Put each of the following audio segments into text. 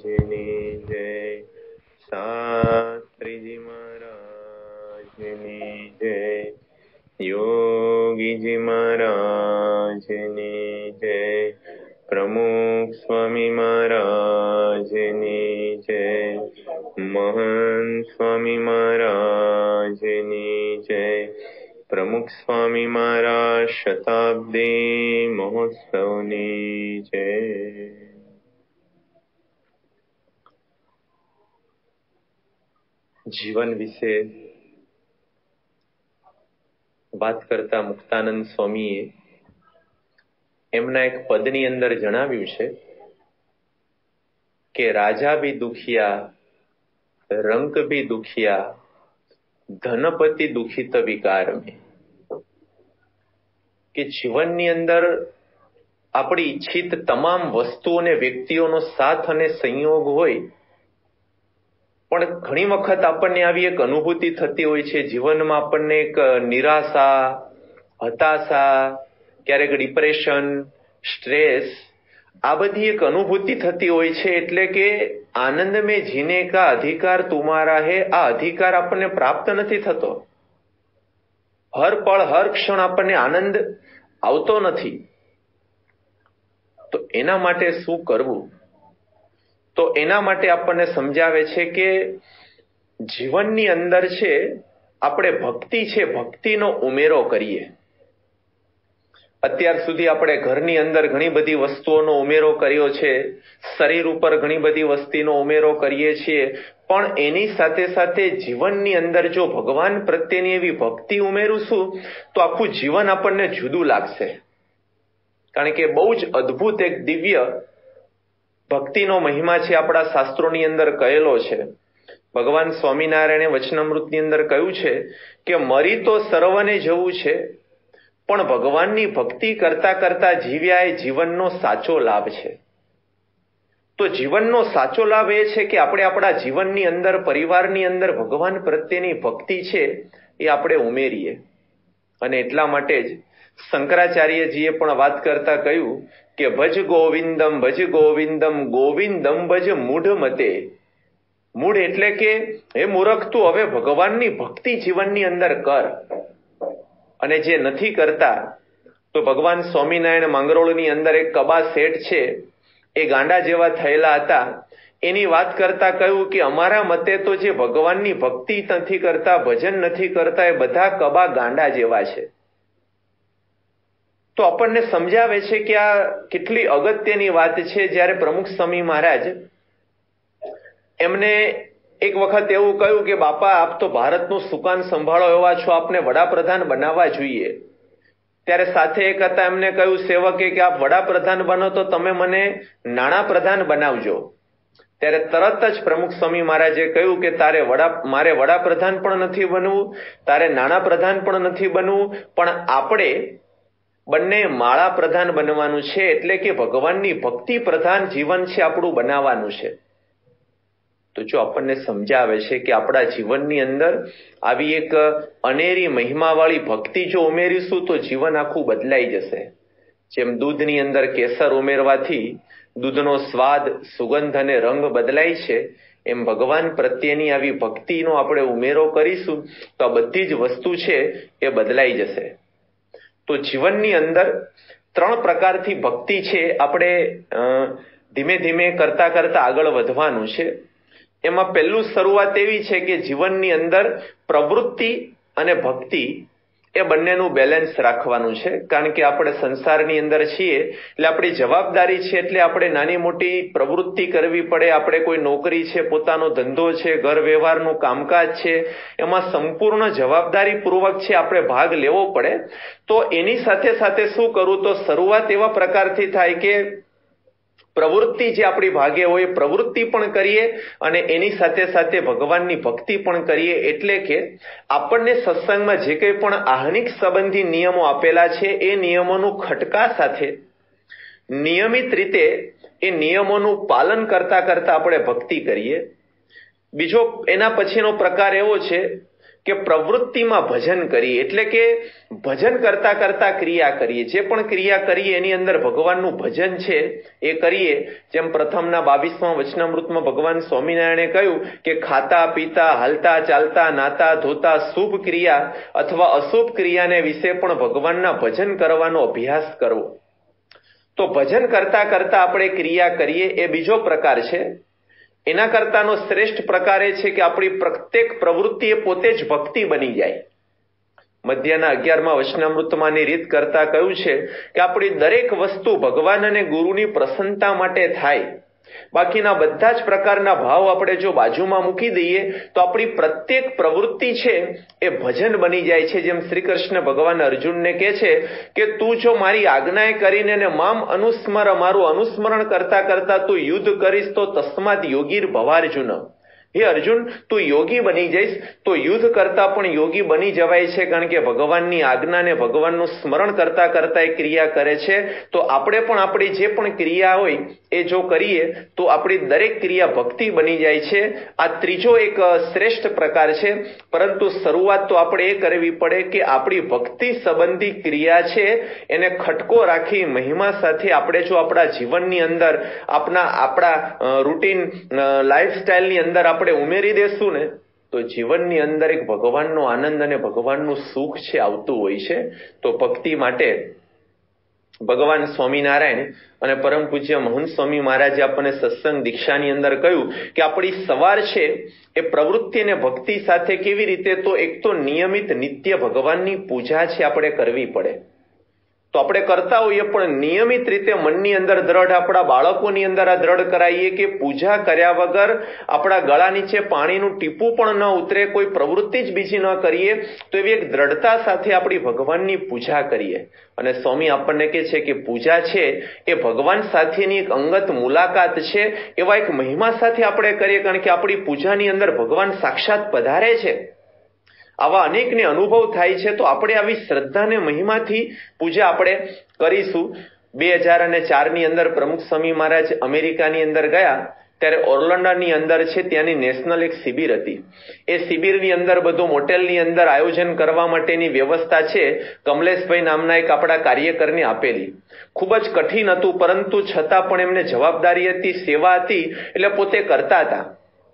જય, શાસ્ત્રીજી મહારાજની જય, યોગીજી મહારાજની જય, પ્રમુખ સ્વામી મહારાજની જય, મહંત સ્વામી મહારાજની જય, પ્રમુખ સ્વામી મહારાજ શતાબ્દી મહોત્સવની જય. જીવન વિશે વાત કરતા મુક્તાનંદ સ્વામીએ એમના એક પદની અંદર જણાવ્યું છે કે રાજા ભી દુખિયા, રંક ભી દુખિયા, ધનપતિ દુખિત વિકાર મેં. કે જીવનની અંદર આપણી ઈચ્છિત તમામ વસ્તુઓ અને વ્યક્તિઓનો સાથ અને સંયોગ હોય, પણ ઘણી વખત આપણને આવી એક અનુભૂતિ થતી હોય છે જીવનમાં, આપણને એક નિરાશા, હતાશા, ક્યારેક ડિપ્રેશન, સ્ટ્રેસ, આ બધી એક અનુભૂતિ થતી હોય છે. એટલે કે આનંદ મેં જીને કા અધિકાર તુમારા હે, આ અધિકાર આપણને પ્રાપ્ત નથી થતો. હર પળ હર ક્ષણ આપણને આનંદ આવતો નથી. તો એના માટે શું કરવું? તો એના માટે આપણને સમજાવે છે કે જીવનની અંદર છે આપણે ભક્તિ છે, ભક્તિનો ઉમેરો કરીએ. અત્યાર સુધી આપણે ઘરની અંદર ઘણી બધી વસ્તુઓનો ઉમેરો કર્યો છે, શરીર ઉપર ઘણી બધી વસ્તુનો ઉમેરો કરીએ છીએ, પણ એની સાથે સાથે જીવનની અંદર જો ભગવાન પ્રત્યેની એવી ભક્તિ ઉમેરીશું તો આખું જીવન આપણને જુદું લાગશે. કારણ કે બહુ જ અદ્ભુત એક દિવ્ય ભક્તિનો મહિમા છે, આપણા શાસ્ત્રોની અંદર કહેલો છે. ભગવાન સ્વામિનારાયણે વચનામૃતની અંદર કહ્યું છે કે મરી તો સર્વને જવું છે, પણ ભગવાનની ભક્તિ કરતા કરતા જીવ્યા એ જીવનનો સાચો લાભ છે. તો જીવનનો સાચો લાભ એ છે કે આપણે આપણા જીવનની અંદર, પરિવારની અંદર ભગવાન પ્રત્યેની ભક્તિ છે એ આપણે ઉમેરીએ. અને એટલા માટે જ શંકરાચાર્યજીએ પણ વાત કરતા કહ્યું કે ભજ ગોવિંદમ, ગોવિંદમ ભજ મૂઢ મતે. મૂઢ એટલે કે હે મૂર્ખ, તું હવે ભગવાનની ભક્તિ જીવનની અંદર કર. અને જે નથી કરતા, તો ભગવાન સ્વામિનારાયણ માંગરોળની અંદર એક કબા શેઠ છે, એ ગાંડા જેવા થયેલા હતા. એની વાત કરતા કહ્યું કે અમારા મતે તો જે ભગવાનની ભક્તિ નથી કરતા, ભજન નથી કરતા, એ બધા કબા ગાંડા જેવા છે. તો આપણને સમજાવે છે કે આ કેટલી અગત્યની વાત છે. જ્યારે પ્રમુખ સ્વામી મહારાજ એમને એક વખત એવું કહ્યું કે બાપા, આપ તો ભારતનું સુકાન સંભાળો એવા છો, આપને વડાપ્રધાન બનાવવા જોઈએ. ત્યારે સાથે એક હતા, એમને કહ્યું સેવકે કે આપ વડાપ્રધાન બનો તો તમે મને નાણાપ્રધાન બનાવજો. ત્યારે તરત જ પ્રમુખ સ્વામી મહારાજે કહ્યું કે મારે વડાપ્રધાન પણ નથી બનવું, તારે નાણાપ્રધાન પણ નથી બનવું, પણ આપણે બંને માળા પ્રધાન બનવાનું છે. એટલે કે ભગવાનની ભક્તિ પ્રધાન જીવન છે આપણું બનાવવાનું છે. તો જો આપણને સમજાવે છે કે આપણા જીવનની અંદર આવી એક અનેરી મહિમાવાળી ભક્તિ જો ઉમેરીશું તો જીવન આખું બદલાઈ જશે. જેમ દૂધની અંદર કેસર ઉમેરવાથી દૂધનો સ્વાદ, સુગંધ અને રંગ બદલાય છે, એમ ભગવાન પ્રત્યેની આવી ભક્તિનો આપણે ઉમેરો કરીશું તો આ બધી જ વસ્તુ છે એ બદલાઈ જશે. તો જીવનની અંદર 3 પ્રકારથી ભક્તિ છે આપણે ધીમે ધીમે કરતા કરતા આગળ વધવાનું છે. એમાં પહેલું શરૂઆત એવી છે કે જીવનની અંદર પ્રવૃત્તિ અને ભક્તિ એ બંનેનું બેલેન્સ રાખવાનું છે. કારણ કે આપણે સંસારની અંદર છીએ એટલે આપણી જવાબદારી છે, એટલે આપણે નાની મોટી પ્રવૃત્તિ કરવી પડે. આપણે કોઈ નોકરી છે, પોતાનો ધંધો છે, ઘર વ્યવહારનું કામકાજ છે, એમાં સંપૂર્ણ જવાબદારી પૂર્વક છે આપણે ભાગ લેવો પડે. તો એની સાથે સાથે શું કરવું, તો શરૂઆત એવા પ્રકારથી થાય કે પ્રવૃત્તિ જે આપણી ભાગે હોય પ્રવૃત્તિ પણ કરીએ અને એની સાથે સાથે ભગવાનની ભક્તિ પણ કરીએ. એટલે કે આપણને સત્સંગમાં જે કંઈ પણ આહનિક સંબંધી નિયમો આપેલા છે એ નિયમોનું ખટકા સાથે નિયમિત રીતે એ નિયમોનું પાલન કરતા કરતા આપણે ભક્તિ કરીએ. બીજો એના પછીનો પ્રકાર એવો છે કે પ્રવૃત્તિમાં ભજન કરીએ, એટલે કે ભજન કરતા કરતા ક્રિયા કરીએ. જે પણ ક્રિયા કરીએ એની અંદર ભગવાનનું ભજન છે એ કરીએ. જેમ પ્રથમના 22મા વચનામૃતમાં ભગવાન સ્વામિનારાયણે કહ્યું કે ખાતા પીતા હાલતા ચાલતા નાતા ધોતા શુભ ક્રિયા અથવા અશુભ ક્રિયાને વિશે પણ ભગવાનના ભજન કરવાનો અભ્યાસ કરવો. તો ભજન કરતા કરતા આપણે ક્રિયા કરીએ એ બીજો પ્રકાર છે. એના કરતાનો શ્રેષ્ઠ પ્રકાર એ છે કે આપણી પ્રત્યેક પ્રવૃત્તિ એ પોતે જ ભક્તિ બની જાય. મધ્યના 11મા વચનામૃતમાંની રીત કરતા કહ્યું છે કે આપણી દરેક વસ્તુ ભગવાન અને ગુરુની પ્રસન્નતા માટે થાય. બાકીના બધા જ પ્રકારના ભાવ આપણે જો બાજુમાં મૂકી દઈએ તો આપણી પ્રત્યેક પ્રવૃત્તિ છે એ ભજન બની જાય છે. જેમ શ્રી કૃષ્ણ ભગવાન અર્જુનને કહે છે કે તું જો મારી આજ્ઞાએ કરીને ને મામ અનુસ્મર, મારું અનુસ્મરણ કરતા કરતા તું યુદ્ધ કરીશ તો તસ્માત યોગીર ભવાર્જુન. હે અર્જુન, તું યોગી બની જઈશ તો યુદ્ધ કરતા પણ યોગી બની જવાય છે, કારણ કે ભગવાનની આજ્ઞાને ભગવાનનું સ્મરણ કરતા કરતા એ ક્રિયા કરે છે. તો આપણે પણ આપણી જે પણ ક્રિયા હોય એ જો કરીએ તો આપણી દરેક ક્રિયા ભક્તિ બની જાય છે. આ ત્રીજો એક શ્રેષ્ઠ પ્રકાર છે. પરંતુ શરૂઆત તો આપણે એ કરવી પડે કે આપણી ભક્તિ સંબંધી ક્રિયા છે એને ખટકો રાખી મહિમા સાથે આપણે જો આપણા જીવનની અંદર આપણા રૂટીન લાઈફસ્ટાઈલની અંદર આપણે ઉમેરી દેશું ને તો જીવનની અંદર એક ભગવાનનો આનંદ અને ભગવાનનું સુખ છે આવતું હોય છે. તો ભક્તિ માટે ભગવાન સ્વામિનારાયણ અને પરમ પૂજ્ય મહંત સ્વામી મહારાજે આપણને સત્સંગ દીક્ષાની અંદર કહ્યું કે આપણી સવાર છે એ પ્રવૃત્તિ અને ભક્તિ સાથે કેવી રીતે, તો એક તો નિયમિત નિત્ય ભગવાનની પૂજા છે આપણે કરવી પડે. તો આપણે કરતા હોઈએ પણ નિયમિત રીતે મનની અંદર દ્રઢ, આપણા બાળકોની અંદર આ દ્રઢ કરાવીએ કે પૂજા કર્યા વગર આપણા ગળા નીચે પાણીનું ટીપું પણ ન ઉતરે, કોઈ પ્રવૃત્તિ જ બીજી ન કરીએ. તો એવી એક દ્રઢતા સાથે આપણી ભગવાનની પૂજા કરીએ. અને સ્વામી આપણને કહે છે કે પૂજા છે એ ભગવાન સાથેની એક અંગત મુલાકાત છે. એવા એક મહિમા સાથે આપણે કરીએ, કારણ કે આપણી પૂજાની અંદર ભગવાન સાક્ષાત પધારે છે. આવા અનેકને અનુભવ થાય છે. તો આપણે આવી શ્રદ્ધાને મહિમાથી પૂજા આપણે કરીશું. 2004ની અંદર પ્રમુખ સ્વામી મહારાજ અમેરિકાની અંદર ગયા ત્યારે ઓર્લેન્ડોની અંદર છે ત્યાંની નેશનલ એક શિબિર હતી. એ શિબિરની અંદર બધું મોટેલની અંદર આયોજન કરવા માટેની વ્યવસ્થા છે કમલેશભાઈ નામના એક આપણા કાર્યકરને આપેલી. ખૂબ જ કઠિન હતું, પરંતુ છતાં પણ એમને જવાબદારી હતી, સેવા હતી, એટલે પોતે કરતા હતા.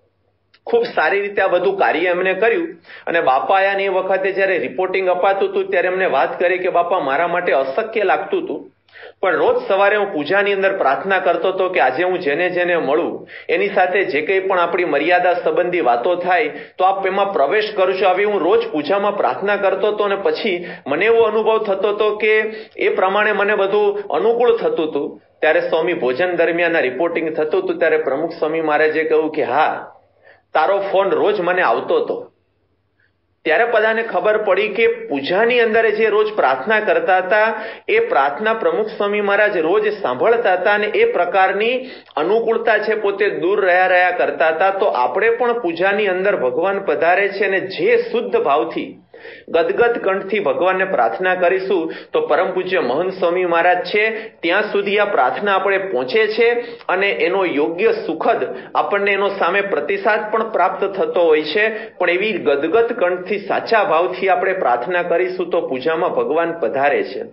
ખૂબ સારી રીતે આ બધું કાર્ય એમને કર્યું. અને બાપા આયા ને એ વખતે જયારે રિપોર્ટિંગ અપાતું હતું ત્યારે એમને વાત કરી કે બાપા મારા માટે અશક્ય લાગતું હતું, પણ રોજ સવારે હું પૂજાની અંદર પ્રાર્થના કરતો હતો કે આજે હું જેને જેને મળું એની સાથે જે કંઈ પણ આપણી મર્યાદા સંબંધી વાતો થાય તો આપ એમાં પ્રવેશ કરશો. આવી હું રોજ પૂજામાં પ્રાર્થના કરતો હતો અને પછી મને એવો અનુભવ થતો હતો કે એ પ્રમાણે મને બધું અનુકૂળ થતું હતું. ત્યારે સ્વામી ભોજન દરમિયાન રિપોર્ટિંગ થતું હતું ત્યારે પ્રમુખ સ્વામી મહારાજે કહ્યું કે હા, તારો ફોન રોજ મને આવતો હતો. ત્યારે બધાને ખબર પડી કે પૂજાની અંદર જે રોજ પ્રાર્થના કરતા હતા એ પ્રાર્થના પ્રમુખ સ્વામી મહારાજ રોજ સાંભળતા હતા અને એ પ્રકારની અનુકૂળતા છે પોતે દૂર રહ્યા કરતા હતા. તો આપણે પણ પૂજાની અંદર ભગવાન પધારે છે અને જે શુદ્ધ ભાવથી ગદગદ કંઠથી ભગવાનને પ્રાર્થના કરીશું તો પરમ પૂજ્ય મહંત સ્વામી મહારાજ છે ત્યાં સુધી આ પ્રાર્થના આપણે પહોંચે છે અને એનો યોગ્ય સુખદ આપણને એનો સામે પ્રતિસાદ પણ પ્રાપ્ત થતો હોય છે. પણ એવી ગદગદ કંઠથી સાચા ભાવથી આપણે પ્રાર્થના કરીશું તો પૂજામાં ભગવાન પધારે છે.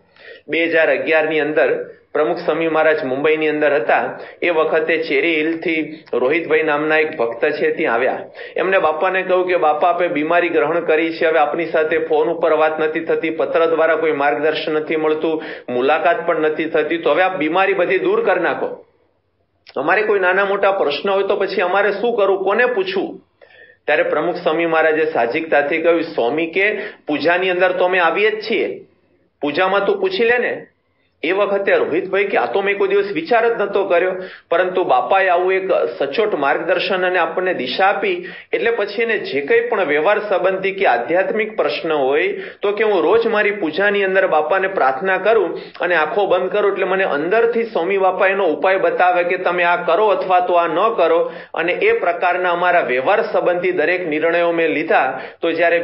2011ની અંદર પ્રમુખ સ્વામી મહારાજ મુંબઈની અંદર હતા. એ વખતે ચેરી હિલથી રોહિતભાઈ નામના એક ભક્ત છે ત્યાં આવ્યા. એમને બાપાને કહ્યું કે બાપા આપે બીમારી ગ્રહણ કરી છે, હવે આપની સાથે ફોન ઉપર વાત નથી થતી, પત્ર દ્વારા કોઈ માર્ગદર્શન નથી મળતું, મુલાકાત પણ નથી થતી, તો હવે આપ બીમારી બધી દૂર કરી નાખો. અમારે કોઈ નાના મોટા પ્રશ્ન હોય તો પછી અમારે શું કરવું, કોને પૂછવું? ત્યારે પ્રમુખ સ્વામી મહારાજે સાહજિકતાથી કહ્યું, સ્વામી કે પૂજાની અંદર તો અમે આવીએ જ છીએ, પૂજામાં તું પૂછી લે ને. એ વખતે રોહિતભાઈ કે આ તો મેં કોઈ દિવસ વિચાર જ નતો કર્યો, પરંતુ બાપાએ આવું એક સચોટ માર્ગદર્શન અને આપણને દિશા આપી એટલે પછી એને જે કંઈ પણ વ્યવહાર સંબંધી કે આધ્યાત્મિક પ્રશ્ન હોય તો કે હું રોજ મારી પૂજાની અંદર બાપાને પ્રાર્થના કરું અને આંખો બંધ કરું એટલે મને અંદરથી સ્વામી બાપા એનો ઉપાય બતાવે કે તમે આ કરો અથવા તો આ ન કરો. અને એ પ્રકારના અમારા વ્યવહાર સંબંધી દરેક નિર્ણયો મેં લીધા. તો જ્યારે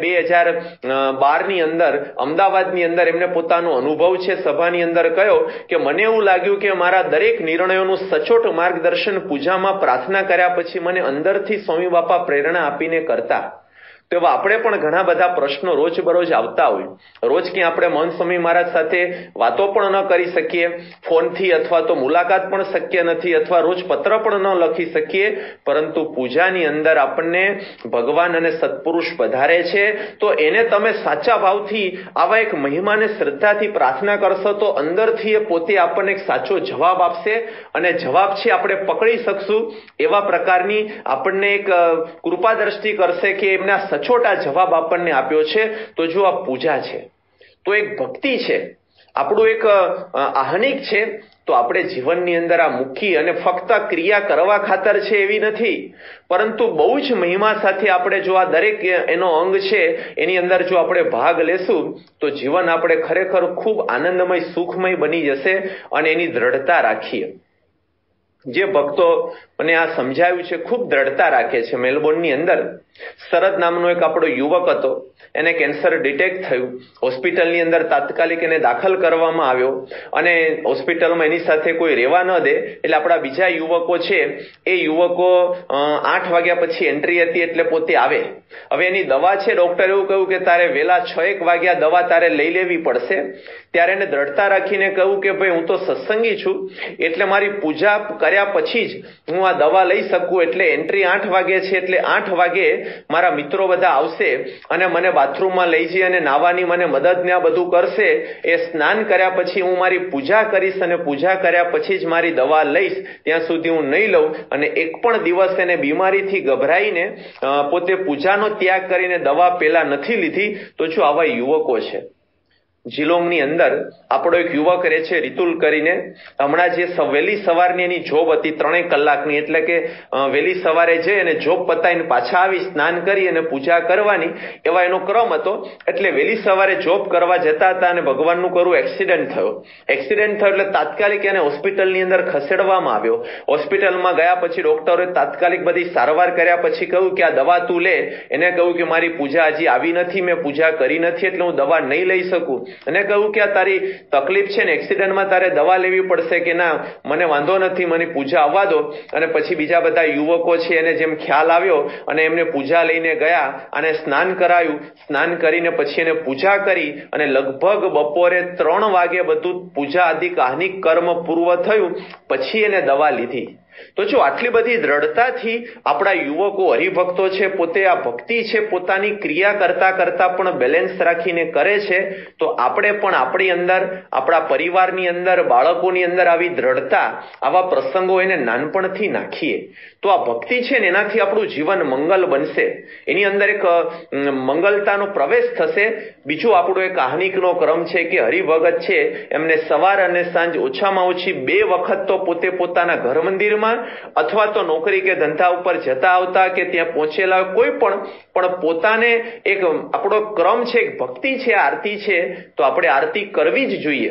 2012ની અંદર અમદાવાદની અંદર એમને પોતાનો અનુભવ છે સભાની અંદર કે મને એવું લાગ્યું કે મારા દરેક નિર્ણયોનું સચોટ માર્ગદર્શન પૂજામાં પ્રાર્થના કર્યા પછી મને અંદરથી સ્વામી બાપા પ્રેરણા આપીને કરતા. તો એવા આપણે પણ ઘણા બધા પ્રશ્નો રોજબરોજ આવતા હોય. રોજ ક્યાં આપણે મહંત સ્વામી મહારાજ સાથે વાતો પણ ન કરી શકીએ ફોનથી, અથવા તો મુલાકાત પણ શક્ય નથી, અથવા રોજ પત્ર પણ ન લખી શકીએ, પરંતુ પૂજાની અંદર આપણને ભગવાન અને સત્પુરુષ પધારે છે તો એને તમે સાચા ભાવથી આવા એક મહિમાને શ્રદ્ધાથી પ્રાર્થના કરશો તો અંદરથી એ પોતે આપણને એક સાચો જવાબ આપશે, અને જવાબ છે આપણે પકડી શકશું એવા પ્રકારની આપણને એક કૃપા દ્રષ્ટિ કરશે કે એમના સચોટ આ જવાબ આપણને આપ્યો છે. તો જો આ પૂજા છે તો એક ભક્તિ છે, આપણું એક આહનિક છે, તો આપણે જીવનની અંદર આ મૂકી અને ફક્ત ક્રિયા કરવા ખાતર છે એવી નથી, પરંતુ બહુ જ મહિમા સાથે આપણે જો આ દરેક એનો અંગ છે એની અંદર જો આપણે ભાગ લેશું તો જીવન આપણે ખરેખર ખૂબ આનંદમય સુખમય બની જશે. અને એની દ્રઢતા રાખીએ. જે ભક્તો મને આ સમજાવ્યું છે ખૂબ દ્રઢતા રાખે છે. મેલબોર્નની અંદર શરદ નામનો એક આપણો યુવક હતો, એને કેન્સર ડિટેક્ટ થયું, હોસ્પિટલની અંદર તાત્કાલિક એને દાખલ કરવામાં આવ્યો, અને હોસ્પિટલમાં એની સાથે કોઈ રહેવા ન દે એટલે આપણા બીજા યુવકો છે એ યુવકો 8 વાગ્યા પછી એન્ટ્રી હતી એટલે પોતે આવે. હવે એની દવા છે, ડોક્ટર એવું કહ્યું કે તારે વહેલા 6-1 વાગ્યા દવા તારે લઈ લેવી પડશે. ત્યારે એને દ્રઢતા રાખીને કહ્યું કે ભાઈ હું તો સત્સંગી છું એટલે મારી પૂજા કર્યા પછી જ હું આ દવા લઈ શકું, એટલે એન્ટ્રી 8 વાગે છે એટલે 8 વાગે મારા મિત્રો બધા આવશે અને મને બાથરૂમમાં લઈ જઈ અને નાવાની મને મદદ ને આ બધું કરશે. એ સ્નાન કર્યા પછી હું મારી પૂજા કરીશ અને પૂજા કર્યા પછી જ મારી દવા લઈશ, ત્યાં સુધી હું નહીં લઉં. અને એક પણ દિવસ એને બીમારીથી ગભરાઈને પોતે પૂજાનો ત્યાગ કરીને દવા પેલા નથી લીધી. તો જો આવા યુવકો છે. જીલોંગની અંદર આપણો એક યુવક રહે છે રિતુલ કરીને, હમણાં જે વહેલી સવારની એની જોબ હતી 3 કલાકની, એટલે કે વહેલી સવારે જઈ અને જોબ પતાવીને પાછા આવી સ્નાન કરી અને પૂજા કરવાની એવા એનો ક્રમ હતો. એટલે વહેલી સવારે જોબ કરવા જતા હતા અને ભગવાનનું કરું એક્સિડન્ટ થયો એટલે તાત્કાલિક એને હોસ્પિટલની અંદર ખસેડવામાં આવ્યો. હોસ્પિટલમાં ગયા પછી ડોક્ટરોએ તાત્કાલિક બધી સારવાર કર્યા પછી કહ્યું કે આ દવા તું લે. એને કહ્યું કે મારી પૂજા હજી આવી નથી, મેં પૂજા કરી નથી એટલે હું દવા નહીં લઈ શકું. અને કહ્યું કે આ તારી તકલીફ છે ને, એક્સિડન્ટમાં તારે દવા લેવી પડશે. કે ના મને વાંધો નથી, મને પૂજા આવવા દો. અને પછી બીજા બધા યુવકો છે એને જેમ ખ્યાલ આવ્યો અને એમને પૂજા લઈને ગયા અને સ્નાન કરાયું. સ્નાન કરીને પછી એને પૂજા કરી અને લગભગ બપોરે 3 વાગે બધું પૂજા આદિ આહનિક કર્મ પૂર્વ થયું પછી એને દવા લીધી. તો જો આટલી બધી દ્રઢતાથી આપણા યુવકો હરિભક્તો છે પોતે આ ભક્તિ છે પોતાની ક્રિયા કરતા કરતા પણ બેલેન્સ રાખીને કરે છે, તો આપણે પણ આપણી અંદર, આપણા પરિવારની અંદર, બાળકોની અંદર આવી દ્રઢતા, આવા પ્રસંગો એને નાનપણથી નાખીએ તો આ ભક્તિ છે ને એનાથી આપણું જીવન મંગલ બનશે, એની અંદર એક મંગલતાનો પ્રવેશ થશે. બીજું આપણો એક આહનિકનો ક્રમ છે કે હરિભગત છે એમને સવાર અને સાંજ ઓછામાં ઓછી 2 વખત તો પોતે પોતાના ઘર મંદિરમાં અથવા તો નોકરી કે ધંધા ઉપર જતા આવતા કે ત્યાં પહોંચેલા કોઈ પણ પોતાને એક આપણો ક્રમ છે, એક ભક્તિ છે, આરતી છે, તો આપણે આરતી કરવી જ જોઈએ.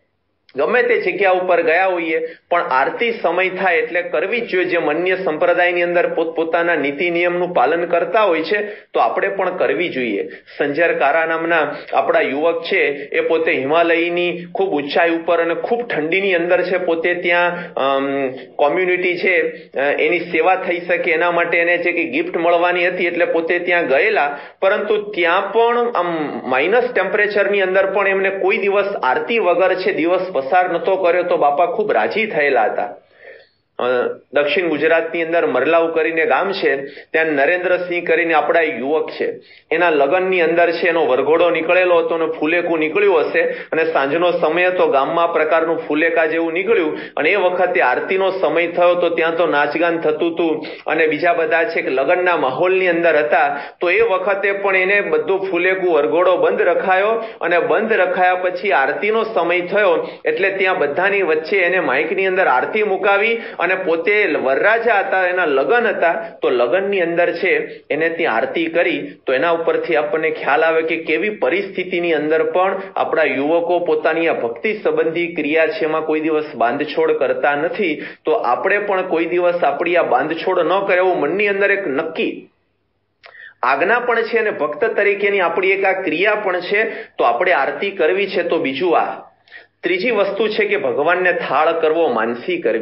ગમે તે જગ્યા ઉપર ગયા હોઈએ પણ આરતી સમય થાય એટલે કરવી જ જોઈએ. જે મન્ય સંપ્રદાયની અંદર પોતપોતાના નીતિ નિયમનું પાલન કરતા હોય છે તો આપણે પણ કરવી જોઈએ. સંજર કારા નામના આપણા યુવક છે એ પોતે હિમાલયની ખૂબ ઊંચાઈ ઉપર અને ખૂબ ઠંડીની અંદર છે, પોતે ત્યાં કોમ્યુનિટી છે એની સેવા થઈ શકે એના માટે એને જે કે ગિફ્ટ મળવાની હતી એટલે પોતે ત્યાં ગયેલા, પરંતુ ત્યાં પણ આમ માઇનસ ટેમ્પરેચરની અંદર પણ એમને કોઈ દિવસ આરતી વગર છે દિવસ પસાર નતો કર્યો. તો બાપા ખૂબ રાજી થયેલા હતા. દક્ષિણ ગુજરાતની અંદર મરલાવ કરીને ગામ છે, ત્યાં નરેન્દ્રસિંહ કરીને આપણા યુવક છે, એના લગ્નની અંદર છે એનો વરઘોડો નીકળેલો હતો અને ફૂલેકું નીકળ્યું હશે અને સાંજનો સમય હતો, ગામમાં પ્રકારનું ફૂલેકા જેવું નીકળ્યું અને એ વખતે આરતીનો સમય થયો તો ત્યાં તો નાચગાન થતું હતું અને બીજા બધા છે કે લગ્નના માહોલની અંદર હતા. તો એ વખતે પણ એને બધું ફૂલેકું વરઘોડો બંધ રખાયો અને બંધ રખાયા પછી આરતીનો સમય થયો એટલે ત્યાં બધાની વચ્ચે એને માઇકની અંદર આરતી મુકાવી અને પોતે વરરાજા હતા, એના લગ્ન હતા, તો લગ્નની અંદર છે એને ત્યાં આરતી કરી. તો એના ઉપરથી આપણને ખ્યાલ આવે કે કેવી પરિસ્થિતિની અંદર પણ આપણા યુવકો પોતાની આ ભક્તિ સંબંધી ક્રિયા છે એમાં કોઈ દિવસ બાંધછોડ કરતા નથી. તો આપણે પણ કોઈ દિવસ આપણી આ બાંધછોડ ન કરે એવું મનની અંદર એક નક્કી આજ્ઞા પણ છે અને ભક્ત તરીકેની આપણી એક આ ક્રિયા પણ છે. તો આપણે આરતી કરવી છે. તો બીજું આ ત્રીજી વસ્તુ છે કે ભગવાનને થાળ કરવો, માનસી કરવી.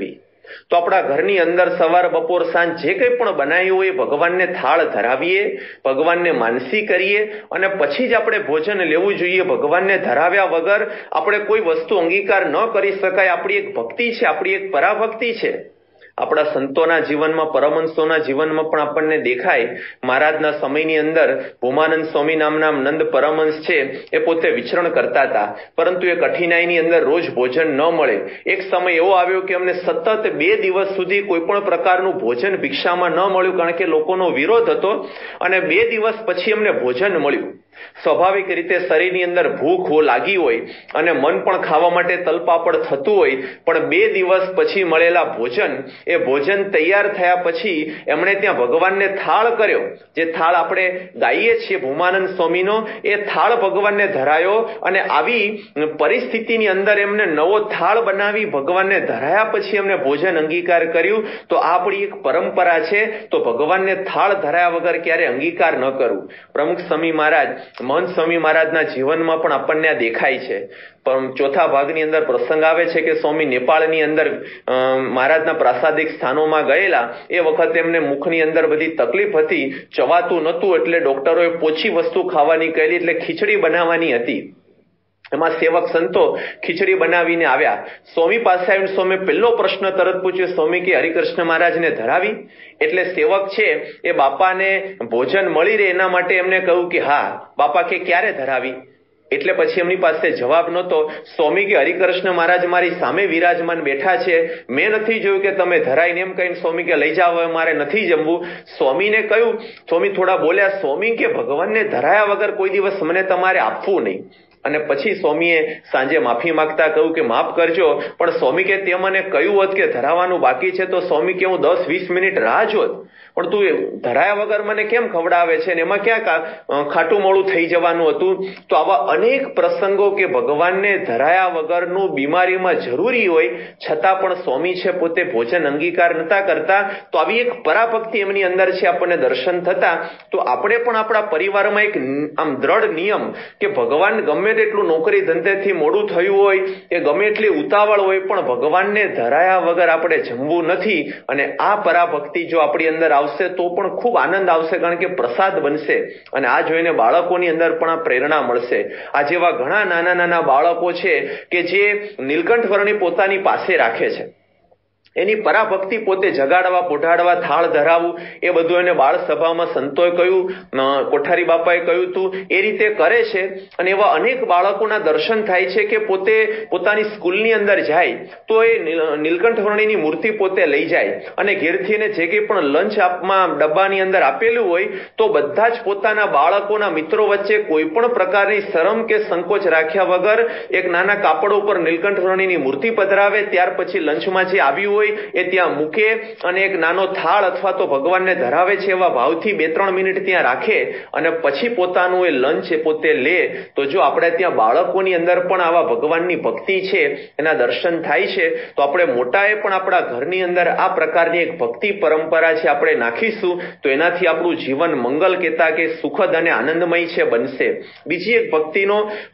તો આપણા ઘરની અંદર સવાર બપોર સાંજ જે કંઈ પણ બનાવ્યું હોય ભગવાનને થાળ ધરાવીએ, ભગવાનને માનસી કરીએ અને પછી જ આપણે ભોજન લેવું જોઈએ. ભગવાનને ધરાવ્યા વગર આપણે કોઈ વસ્તુ અંગીકાર ન કરી શકાય. આપણી એક ભક્તિ છે, આપણી એક પરાભક્તિ છે. આપણા સંતોના જીવનમાં, પરમહંસોના જીવનમાં પણ આપણને દેખાય. મહારાજના સમયની અંદર ભૂમાનંદ સ્વામી નામના નંદ પરમહંસ છે એ પોતે વિચરણ કરતા હતા, પરંતુ એ કઠિનાઈની અંદર રોજ ભોજન ન મળે. એક સમય એવો આવ્યો કે અમને સતત 2 દિવસ સુધી કોઈ પણ પ્રકારનું ભોજન ભિક્ષામાં ન મળ્યું, કારણ કે લોકોનો વિરોધ હતો. અને 2 દિવસ પછી અમને ભોજન મળ્યું. સ્વાભાવિક રીતે શરીરની અંદર ભૂખ લાગી હોય અને મન પણ ખાવા માટે તલપાપડ થતું હોય, પણ 2 દિવસ પછી મળેલા ભોજન, એ ભોજન તૈયાર થયા પછી એમણે ત્યાં ભગવાનને થાળ કર્યો. જે થાળ આપણે ગાઈએ છીએ ભૂમાનંદ સ્વામીનો, એ થાળ ભગવાનને ધરાયો. અને આવી પરિસ્થિતિની અંદર એમને નવો થાળ બનાવી ભગવાનને ધરાયા પછી એમને ભોજન અંગીકાર કર્યું. તો આ આપણી એક પરંપરા છે. તો ભગવાનને થાળ ધરાયા વગર ક્યારે અંગીકાર ન કરવું. પ્રમુખ સ્વામી મહારાજ, મહંત સ્વામી મહારાજના જીવનમાં પણ આપણને આ દેખાય છે. પણ ચોથા ભાગની અંદર પ્રસંગ આવે છે કે સ્વામી નેપાળની અંદર મહારાજના પ્રાસાદિક સ્થાનોમાં ગયેલા. એ વખતે એમને મુખની અંદર બધી તકલીફ હતી, ચવાતું નહોતું, એટલે ડોક્ટરોએ પોચી વસ્તુ ખાવાની કહેલી, એટલે ખીચડી બનાવવાની હતી. એમાં સેવક સંતો ખીચડી બનાવીને આવ્યા. સ્વામી પાસે આવીને સ્વામી પહેલો પ્રશ્ન તરત પૂછ્યો, સ્વામી કે હરિકૃષ્ણ મહારાજને ધરાવી? એટલે સેવક છે એ બાપાને ભોજન મળી રહે એના માટે એમને કહ્યું કે હા. બાપા કે ક્યારે ધરાવી? એટલે પછી એમની પાસે જવાબ નહોતો. સ્વામી કે હરિકૃષ્ણ મહારાજ મારી સામે વિરાજમાન બેઠા છે, મેં નથી જોયું કે તમે ધરાઈને. એમ કહીને સ્વામી કે લઈ જાઓ, હવે મારે નથી જમવું. સ્વામીને કહ્યું, સ્વામી થોડા બોલ્યા, સ્વામી કે ભગવાનને ધરાયા વગર કોઈ દિવસ મને તમારે આપવું નહીં. અને પછી સ્વામીએ સાંજે માફી માંગતા કહ્યું કે માફ કરજો, પણ સ્વામી કે તે મને કહ્યું હોત કે ધરાવવાનું બાકી છે તો સ્વામી કે હું 10-20 મિનિટ રાહ જોત, પણ તું ધરાયા વગર મને કેમ ખવડાવે છે ને એમાં ક્યાં ખાટું મોડું થઈ જવાનું હતું. તો આવા અનેક પ્રસંગો કે ભગવાનને ધરાયા વગરનું બીમારીમાં જરૂરી હોય છતાં પણ સ્વામી છે પોતે ભોજન અંગીકાર નતા કરતા. તો આવી એક પરાભક્તિ એમની અંદર છે, આપણને દર્શન થતા. તો આપણે પણ આપણા પરિવારમાં એક આમ દ્રઢ નિયમ કે ભગવાન ગમે તેટલું નોકરી ધંધેથી મોડું થયું હોય, એ ગમે એટલી ઉતાવળ હોય, પણ ભગવાનને ધરાયા વગર આપણે જમવું નથી. અને આ પરાભક્તિ જો આપણી અંદર આવશે તો પણ ખૂબ આનંદ આવશે, કારણ કે પ્રસાદ બનશે. અને આ જોઈને બાળકોની અંદર પણ આ પ્રેરણા મળશે. આ જેવા ઘણા નાના નાના બાળકો છે કે જે નીલકંઠ વર્ણી પોતાની પાસે રાખે છે, એની પરાભક્તિ પોતે જગાડવા, પોઢાડવા, થાળ ધરાવવું, એ બધું એને બાળ સભામાં સંતોએ કહ્યું, કોઠારી બાપાએ કહ્યું હતું, એ રીતે કરે છે. અને એવા અનેક બાળકોના દર્શન થાય છે કે પોતે પોતાની સ્કૂલની અંદર જાય તો એ નીલકંઠ વર્ણીની મૂર્તિ પોતે લઈ જાય અને ઘેરથી એને જે કંઈ પણ લંચ આપમાં ડબ્બાની અંદર આપેલું હોય તો બધા જ પોતાના બાળકોના મિત્રો વચ્ચે કોઈ પણ પ્રકારની શરમ કે સંકોચ રાખ્યા વગર એક નાના કાપડ ઉપર નીલકંઠ વર્ણીની મૂર્તિ પધરાવે. ત્યાર પછી લંચમાં જે આવ્યું એ ત્યાં મૂકે અને એક નાનો થાળ અથવા તો ભગવાનને ધરાવે છે એવા ભાવથી 2-3 મિનિટ ત્યાં રાખે અને પછી પોતાનું એ લંચ એ પોતે લે. તો જો આપણે ત્યાં બાળકોની અંદર પણ આવા ભગવાનની ભક્તિ છે, એના દર્શન થાય છે, તો આપણે મોટાએ પણ આપણા ઘરની અંદર આ પ્રકારની એક ભક્તિ પરંપરા છે આપણે નાખીશું તો એનાથી આપણું જીવન મંગલ કહેતા કે સુખદ અને આનંદમય છે બનશે. બીજી એક ભક્તિનો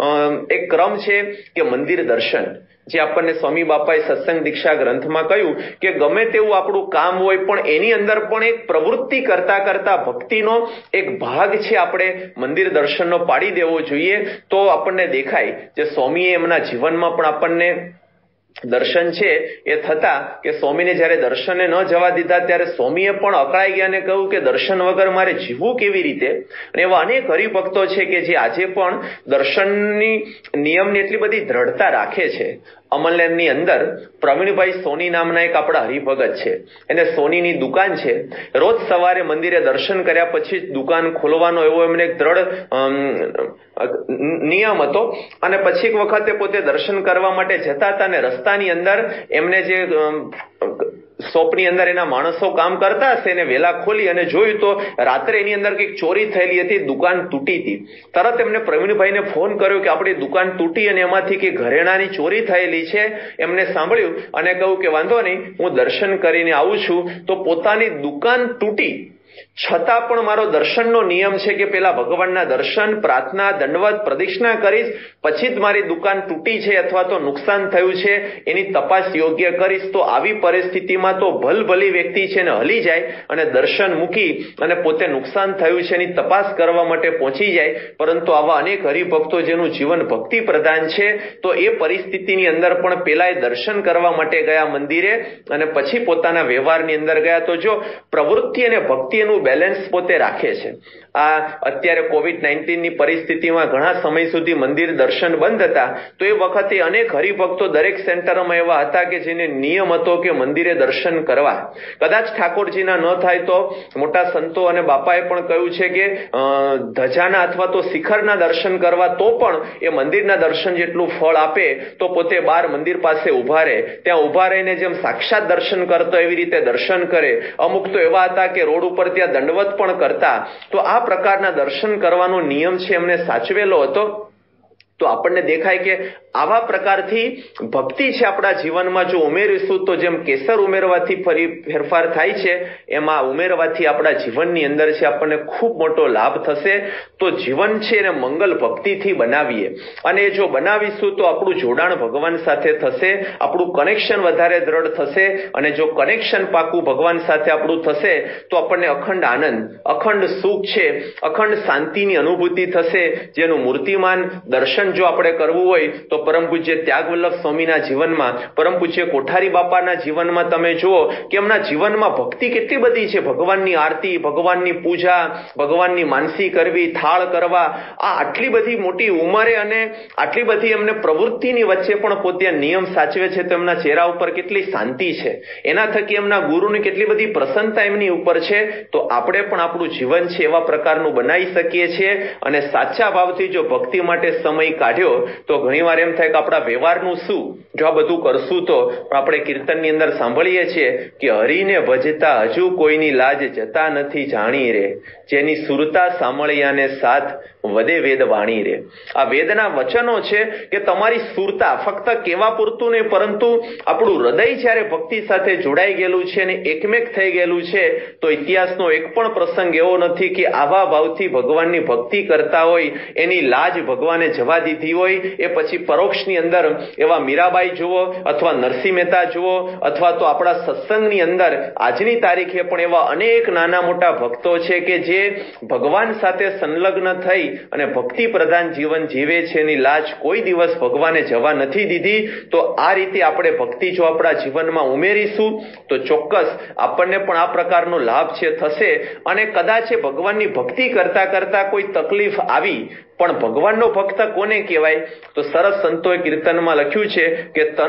એક ક્રમ છે કે મંદિર દર્શન, જે આપણને સ્વામી બાપાએ સત્સંગ દીક્ષા ગ્રંથમાં કહ્યું કે ગમે તેવું આપણું કામ હોય પણ એની અંદર પણ એક પ્રવૃત્તિ કરતા કરતા ભક્તિનો એક ભાગ છે આપણે મંદિર દર્શનનો પાડી દેવો જોઈએ. તો આપણને દેખાય જે સ્વામીએ એમના જીવનમાં પણ આપણને દર્શન છે એ થતા કે સ્વામીને જ્યારે દર્શને ન જવા દીધા ત્યારે સ્વામીએ પણ અકળાઈ ગયા અને કહ્યું કે દર્શન વગર મારે જીવવું કેવી રીતે. અને એવા અનેક હરિભક્તો છે કે જે આજે પણ દર્શનની નિયમની એટલી બધી દ્રઢતા રાખે છે. અમલની અંદર પ્રવીણભાઈ સોની નામના એક આપણા હરિભગત છે, એને સોનીની દુકાન છે. રોજ સવારે મંદિરે દર્શન કર્યા પછી દુકાન ખોલવાનો એવો એમને એક દ્રઢ નિયમ હતો. અને પછી એક વખતે પોતે દર્શન કરવા માટે જતા હતા અને રસ્તાની અંદર એમને જે શોપની અંદર એના માણસો કામ કરતા હશે એને વેલા ખોલી અને જોયું તો રાત્રે એની અંદર કંઈક ચોરી થયેલી હતી, દુકાન તૂટી હતી. તરત એમને પ્રવીણભાઈને ફોન કર્યો કે આપણી દુકાન તૂટી અને એમાંથી કે ઘરેણાની ચોરી થયેલી છે. એમને સાંભળ્યું અને કહ્યું કે વાંધો નહીં, હું દર્શન કરીને આવું છું. તો પોતાની દુકાન તૂટી છતાં પણ મારો દર્શનનો નિયમ છે કે પેલા ભગવાનના દર્શન, પ્રાર્થના, દંડવત, પ્રદક્ષિણા કરીશ, પછી જ મારી દુકાન તૂટી છે અથવા તો નુકસાન થયું છે એની તપાસ યોગ્ય કરીશ. તો આવી પરિસ્થિતિમાં તો ભલભલી વ્યક્તિ છે ને હલી જાય અને દર્શન મૂકી અને પોતે નુકસાન થયું છે એની તપાસ કરવા માટે પહોંચી જાય. પરંતુ આવા અનેક હરિભક્તો જેનું જીવન ભક્તિ પ્રધાન છે, તો એ પરિસ્થિતિની અંદર પણ પેલા એ દર્શન કરવા માટે ગયા મંદિરે અને પછી પોતાના વ્યવહારની અંદર ગયા. તો જો પ્રવૃત્તિ અને ભક્તિ એનું બેલેન્સ પોતે રાખે છે. આ અત્યારે COVID-19 ની પરિસ્થિતિમાં ઘણા સમય સુધી મંદિર દર્શન બંધ હતા, તો એ વખતે અનેક હરિભક્તો દરેક સેન્ટરમાં એવા હતા કે જેને નિયમ હતો કે મંદિરે દર્શન કરવા. કદાચ ઠાકોરજીના ન થાય તો મોટા સંતો અને બાપાએ પણ કહ્યું છે કે ધજાના અથવા તો શિખરના દર્શન કરવા, તો પણ એ મંદિરના દર્શન જેટલું ફળ આપે તો પોતે બહાર મંદિર પાસે ઉભા રહે, ત્યાં ઉભા રહીને જેમ સાક્ષાત દર્શન કરતો એવી રીતે દર્શન કરે. અમુક તો એવા હતા કે રોડ ઉપર ત્યાં દંડવત પણ કરતા. તો આ પ્રકારના દર્શન કરવાનો નિયમ છે એમને સાચવેલો હતો. તો આપણને દેખાય કે આવા પ્રકારથી ભક્તિ છે આપણા જીવનમાં જો ઉમેરીશું તો જેમ કેસર ઉમેરવાથી ફરી ફેરફાર થાય છે, એમાં ઉમેરવાથી આપણા જીવનની અંદર છે આપણને ખૂબ મોટો લાભ થશે. તો જીવન છે એને મંગલ ભક્તિથી બનાવીએ, અને જો બનાવીશું તો આપણું જોડાણ ભગવાન સાથે થશે, આપણું કનેક્શન વધારે દ્રઢ થશે. અને જો કનેક્શન પાકું ભગવાન સાથે આપણું થશે તો આપણને અખંડ આનંદ, અખંડ સુખ છે, અખંડ શાંતિની અનુભૂતિ થશે, જેનું મૂર્તિમાન દર્શન જો આપણે કરવું હોય તો પરમ પૂજ્ય ત્યાગવલ્લભ સ્વામીના જીવનમાં, પરમ પૂજ્ય કોઠારી બાપાના જીવનમાં તમે જુઓ કે એમના જીવનમાં ભક્તિ કેટલી બધી છે. ભગવાનની આરતી, ભગવાનની પૂજા, ભગવાનની માનસી કરવી, થાળ કરવા, આ આટલી બધી મોટી ઉંમરે અને આટલી બધી એમને પ્રવૃત્તિની વચ્ચે પણ પોતે નિયમ સાચવે છે. તો એમના ચહેરા ઉપર કેટલી શાંતિ છે, એના થકી એમના ગુરુની કેટલી બધી પ્રસન્નતા એમની ઉપર છે. તો આપણે પણ આપણું જીવન છે એવા પ્રકારનું બનાવી શકીએ છીએ. અને સાચા ભાવથી જો ભક્તિ માટે સમય કાઢ્યો તો ઘણીવાર એમ થાય કે આપણા વ્યવહારનું શું, જો આ બધું કરશું તો. આપણે કીર્તનની અંદર સાંભળીએ છીએ કે હરિને ભજતા હજુ કોઈની લાજ જતા નથી જાણી રે, જેની સુરતા સાંભળ્યાને સાથ વદે વેદ વાણી રે. આ વેદના વચનો છે કે તમારી સુરતા ફક્ત કેવા પૂરતું નહીં, પરંતુ આપણું હૃદય જ્યારે ભક્તિ સાથે જોડાઈ ગયેલું છે અને એકમેક થઈ ગયેલું છે, તો ઇતિહાસનો એક પણ પ્રસંગ એવો નથી કે આવા ભાવથી ભગવાનની ભક્તિ કરતા હોય એની લાજ ભગવાને જવા દીધી હોય. એ પછી પરોક્ષની અંદર એવા મીરાબાઈ જુઓ અથવા નરસિંહ મહેતા જુઓ, અથવા તો આપણા સત્સંગની અંદર આજની તારીખે પણ એવા અનેક નાના મોટા ભક્તો છે કે જે ભગવાન સાથે સંલગ્ન થઈ અને ભક્તિ પ્રધાન જીવન જીવે છે. એની લાજ કોઈ દિવસ ભગવાને જવા નથી દીધી. તો આ રીતે આપણે ભક્તિ જો આપણા જીવનમાં ઉમેરીશું તો ચોક્કસ આપણને પણ આ પ્રકારનો લાભ છે થશે. અને કદાચ ભગવાનની ભક્તિ કરતા કરતા કોઈ તકલીફ આવી, પણ ભગવાનનો ભક્ત કોને કહેવાય? તો સરસ સંતોએ કીર્તનમાં લખ્યું છે કે તન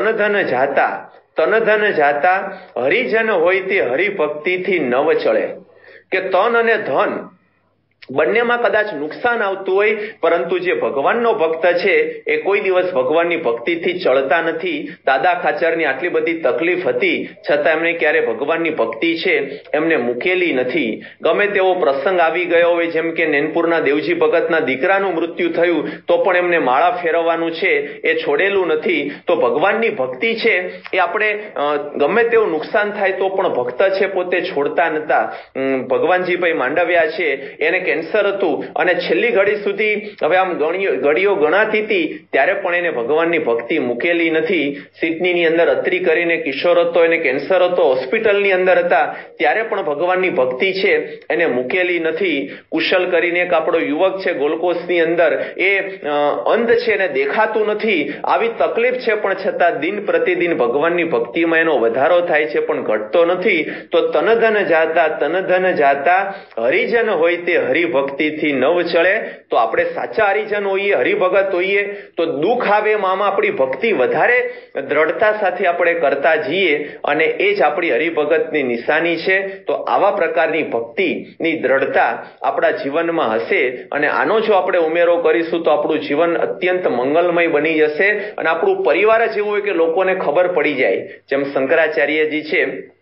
ધન જાતા હરિજન હોય તે હરિભક્તિથી નવ ચડે. કે તન અને ધન બંનેમાં કદાચ નુકસાન આવતું હોય, પરંતુ જે ભગવાનનો ભક્ત છે એ કોઈ દિવસ ભગવાનની ભક્તિથી ચડતા નથી. દાદા ખાચરની આટલી બધી તકલીફ હતી છતાં એમને ક્યારે ભગવાનની ભક્તિ છે એમને મૂકેલી નથી. ગમે તેવો પ્રસંગ આવી ગયો હોય, જેમ કે નેનપુરના દેવજી ભગતના દીકરાનું મૃત્યુ થયું તો પણ એમને માળા ફેરવવાનું છે એ છોડેલું નથી. તો ભગવાનની ભક્તિ છે એ આપણે ગમે તેવું નુકસાન થાય તો પણ ભક્ત છે પોતે છોડતા નતા. ભગવાનજીભાઈ માંડવિયા છે, એને કેન્સર હતું અને છેલ્લી ઘડી સુધી હવે આમ ઘડીઓ ગણાતી હતી ત્યારે પણ એને ભગવાનની ભક્તિ મૂકેલી નથી. સિડનીની અંદર અત્રી કરીને કિશોર હતો, એને કેન્સર હતો, હોસ્પિટલની અંદર હતા, ત્યારે પણ ભગવાનની ભક્તિ છે એને મૂકેલી નથી. કુશલ કરીને એક આપણો યુવક છે ગોલકોસ્ટની અંદર, એ અંધ છે એને દેખાતું નથી, આવી તકલીફ છે પણ છતાં દિન પ્રતિદિન ભગવાનની ભક્તિમાં એનો વધારો થાય છે પણ ઘટતો નથી. તો તન ધન જાતા હરિજન હોય તે હરિભક્તિથી નવ ચડે. તો આપણે સાચા હરિજન હોઈએ, હરિભગત હોઈએ તો દુઃખ આવે આમાં આપણી ભક્તિ વધારે દ્રઢતા સાથે આપણે કરતા જઈએ અને એ જ આપણી હરિભગતની નિશાની છે. તો આવા પ્રકારની ભક્તિની દ્રઢતા આપણા જીવનમાં હશે અને આનો જો આપણે ઉમેરો કરીશું તો આપણું જીવન અત્યંત મંગલમય બની જશે અને આપણું પરિવાર જ એવું હોય કે લોકોને ખબર પડી જાય. જેમ શંકરાચાર્યજી છે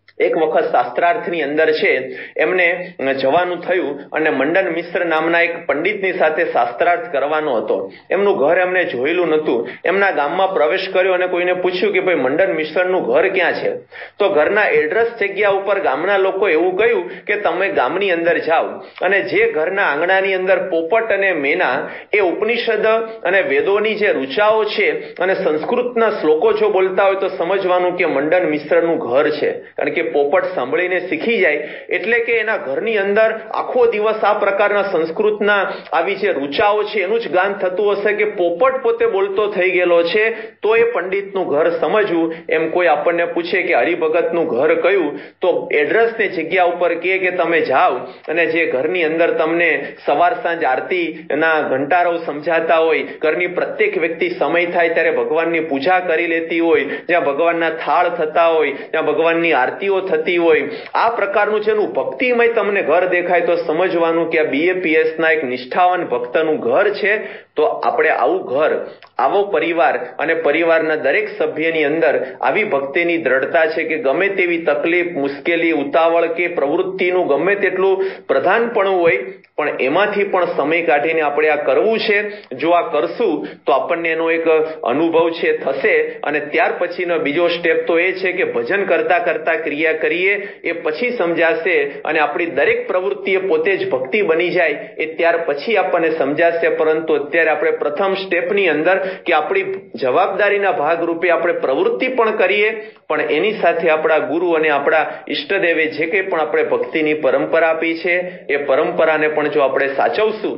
એક વખત શાસ્ત્રાર્થની અંદર છે એમને જવાનું થયું અને મંડન મિશ્ર નામના એક પંડિતની સાથે શાસ્ત્રાર્થ કરવાનો હતો. એમનું ઘર એમને જોયેલું નહોતું. એમના ગામમાં પ્રવેશ કર્યો અને કોઈને પૂછ્યું કે ભાઈ મંડન મિશ્રનું ઘર ક્યાં છે? તો ઘરના એડ્રેસ જગ્યા ઉપર ગામના લોકો એવું કહ્યું કે તમે ગામની અંદર જાઓ અને જે ઘરના આંગણાની અંદર પોપટ અને મેના એ ઉપનિષદ અને વેદોની જે ઋચાઓ છે અને સંસ્કૃતના શ્લોકો જો બોલતા હોય તો સમજવાનું કે મંડન મિશ્રનું ઘર છે. કારણ કે પોપટ સાંભળીને શીખી જાય એટલે કે એના ઘરની અંદર આખો દિવસ આ પ્રકારના સંસ્કૃતના આવી જે ઋચાઓ છે એનું જ ગાન થતું હશે કે પોપટ પોતે બોલતો થઈ ગયેલો છે તો એ પંડિતનું ઘર સમજવું. એમ કોઈ આપણને પૂછે કે હરિભગતનું ઘર કયું, તો એડ્રેસની જગ્યા ઉપર કે તમે જાઓ અને જે ઘરની અંદર તમને સવાર સાંજ આરતીના ઘંટારવ સમજાતા હોય, ઘરની પ્રત્યેક વ્યક્તિ સમય થાય ત્યારે ભગવાનની પૂજા કરી લેતી હોય, જ્યાં ભગવાનના થાળ થતા હોય, જ્યાં ભગવાનની આરતીઓ થતી હોય, આ પ્રકારનું જેનું ભક્તિમય તમને ઘર દેખાય તો સમજવાનું કે આ BAPS ના એક નિષ્ઠાવાન ભક્તનું ઘર છે. તો આપણે આવું ઘર, આવો પરિવાર અને પરિવારના દરેક સભ્યની અંદર આવી ભક્તિની દ્રઢતા છે કે ગમે તેવી તકલીફ, મુશ્કેલી, ઉતાવળ કે પ્રવૃત્તિનું ગમે તેટલું પ્રધાનપણું હોય પણ એમાંથી પણ સમય કાઢીને આપણે આ કરવું છે. જો આ કરશું તો આપણને એનો એક અનુભવ છે થશે અને ત્યાર પછીનો બીજો સ્ટેપ તો એ છે કે ભજન કરતા કરતા ક્રિયા કરીએ એ પછી સમજાશે અને આપણી દરેક પ્રવૃત્તિ એ પોતે જ ભક્તિ બની જાય એ ત્યાર પછી આપણને સમજાશે. પરંતુ અત્યારે આપણે પ્રથમ સ્ટેપની અંદર કે આપણી જવાબદારીના ભાગરૂપે આપણે પ્રવૃત્તિ પણ કરીએ પણ એની સાથે આપણા ગુરુ અને આપણા ઈષ્ટદેવે જે કંઈ પણ આપણે ભક્તિની પરંપરા આપી છે એ પરંપરાને પણ જો આપણે સાચવશું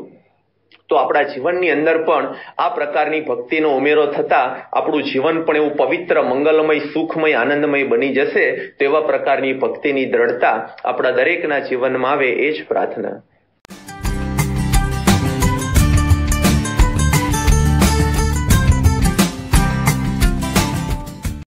તો આપણા જીવનની અંદર પણ આ પ્રકારની ભક્તિનો ઉમેરો થતા આપણું જીવન પણ એવું પવિત્ર, મંગલમય, સુખમય, આનંદમય બની જશે. તેવા પ્રકારની ભક્તિની દ્રઢતા આપણા દરેકના જીવનમાં આવે એ જ પ્રાર્થના.